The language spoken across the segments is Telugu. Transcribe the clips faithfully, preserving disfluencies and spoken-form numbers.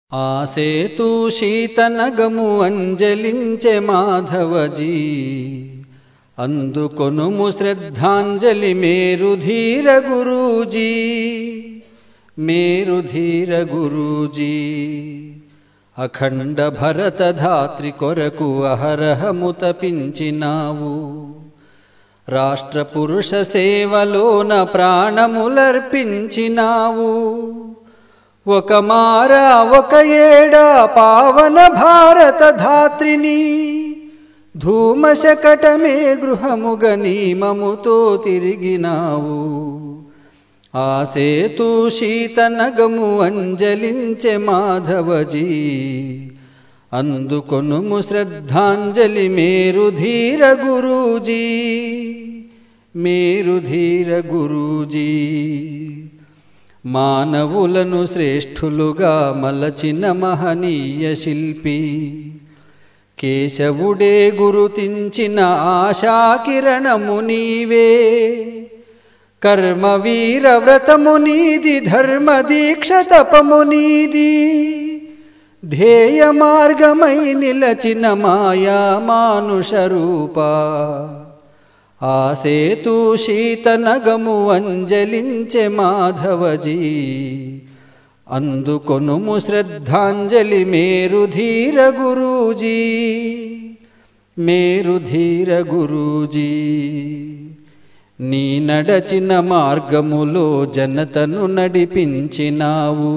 ఆసేతు శీతనగము అంజలించె మాధవజీ అందుకొనుము శ్రద్ధాంజలి మేరుధీర గురూజీ మేరుధీర గురూజీ అఖండ భరత ధాత్రి కొరకు అహరహము తపించినావు రాష్ట్ర పురుష సేవలోన ప్రాణములర్పించినావు ఒక మారా ఒక ఏడా పావన భారత ధాత్రిని ధూమశకటమే గృహముగ నీమముతో తిరిగినావు ఆసేతు శీతనగము అంజలించె మాధవజీ అందుకొనుము శ్రద్ధాంజలి మేరుధీర గురూజీ మేరుధీర గురూజీ మానవులను శ్రేష్ఠులుగా మలచిన మహనీయ శిల్పి కేశవుడే గురుతించిన ఆశాకిరణము నీవే కర్మ వీర వ్రతము నీది ధర్మ దీక్ష తపము నీది ధ్యేయ మార్గమై నిలచిన మాయా మానుష రూపా ఆసేతు శీతనగము అంజలించె మాధవజీ అందుకొనుము శ్రద్ధాంజలి మేరుధీర గురూజీ మేరుధీర గురూజీ నీ నడచిన మార్గములో జనతను నడిపించినావు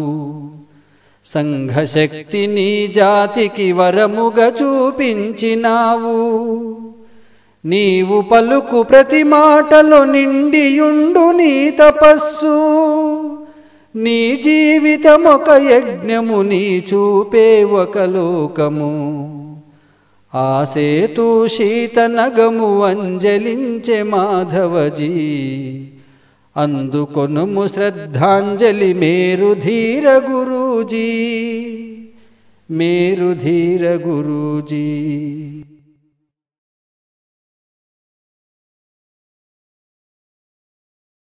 సంఘశక్తి నీ జాతికి వరముగా చూపించినావు నీవు పలుకు ప్రతి మాటలో నిండియుండు నీ తపస్సు నీ జీవితమొక యజ్ఞము నీ చూపే ఒక లోకము ఆసేతు శీతనగము అంజలించె మాధవజీ అందుకొనుము శ్రద్ధాంజలి మేరుధీర గురూజీ మేరుధీర గురూజీ।